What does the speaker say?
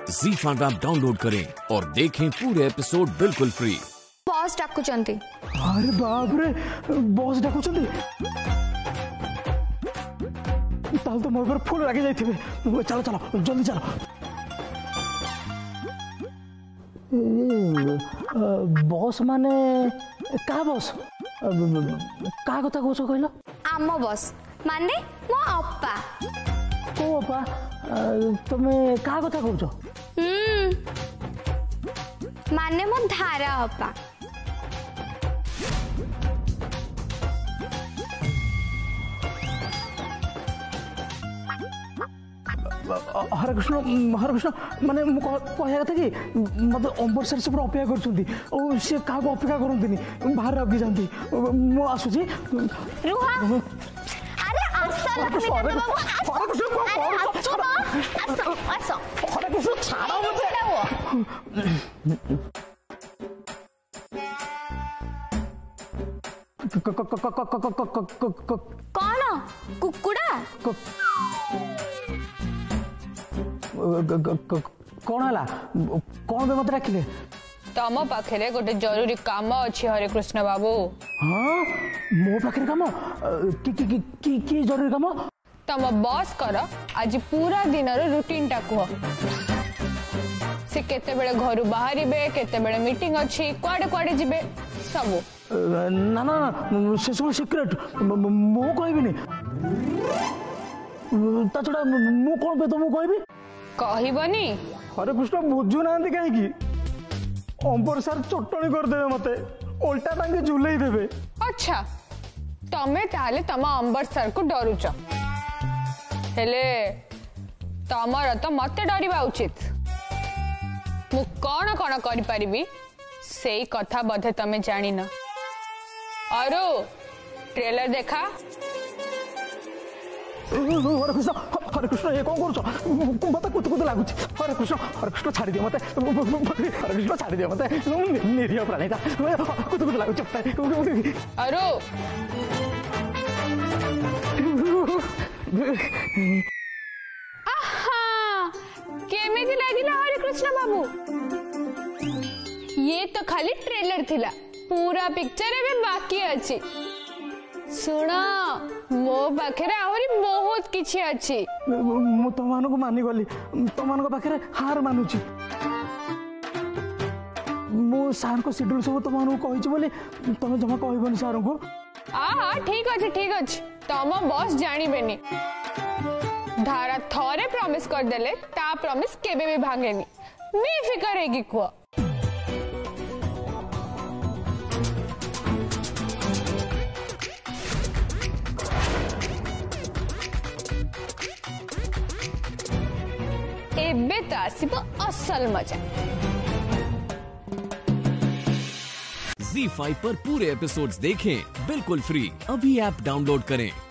ZEE5 app download करें और देखें पूरे एपिसोड बिल्कुल फ्री। बॉस डाकुचंती। अरे बाप रे, बॉस डाकुचंती ताल तो मोर पर फुल रागी जाइथिबे। चलो चलो जल्दी चलो। बॉस माने का बॉस का कथा कहछ कहलो? आम बॉस माने मो अप्पा। को अप्पा? तमे का कथा कहछ? माने मो धारा अप्पा। हरे कृष्ण माने कहया कथा कि मत अंबर सर से पूरा अपेक्षा करछुंती ओ से का को अपेक्षा करंतिनी बाहर रखी जानती मो आसुची रुहा। अरे आसा लक्ष्मी बाबू हरे कृष्ण आसा हरे कृष्ण छाड़ो मते। कौन कुकुड़ा? कौन है कौन मत रखिले? तम पाखे गोटे जरूरी काम अच्छी हरे कृष्ण बाबू। हाँ मो पाखे काम की जरूरी काम? तम बॉस कर आज पूरा दिन रूटीन टा कह। से केते बेले घरु बाहरिबे, केते बेले मीटिंग अच्छी, कुआडे कुआडे जिबे सबो। ना ना से सब सीक्रेट मो कहबिनी। ता छड़ा मो कोन पे तुम कहबी? कहबनी? हरे कृष्ण बुझु नांती काहे की? अंबर सर चटणी कर देबे मते, उल्टा टांगे झुलेई देबे। अच्छा तमे ताले तम अंबर सर को डरुच, हेले तमर तो मते डरिबा उचित। मु कौन कौन करि परिबी सेई कथा बधे तमे जानि न। अरु ट्रेलर देखा। हरे कृष्ण ये कौन करूछ? मत कुत कुत लागुछ। हरे कृष्ण छाड़ी दियो मते। हरे कृष्ण छाड़ी दियो मते। निरीह प्राणीटा कुत कुत लागुछ। अरु आहा केमिति लागिला हरे कृष्ण बाबू? ये तो खाली ट्रेलर थिला, पूरा पिक्चर एबे बाकी अछि। सुन मो पाखे आहरी बहुत किछि अछि। मु तमान को मानि गली, तमान को पाखे हार मानुची। मो सार को शेड्यूल सब तमान को कहिछि बोली तमे जमा कहबनी सार को। हाँ ठीक अछि तम बॉस जानी बेनी। धारा थरे प्रॉमिस कर देले ता प्रॉमिस केबे भी भांगेनी। बेफिकर है कि कुआ। एबे तो आसिबो असल मजा। ZEE5 पर पूरे एपिसोड्स देखें बिल्कुल फ्री। अभी ऐप डाउनलोड करें।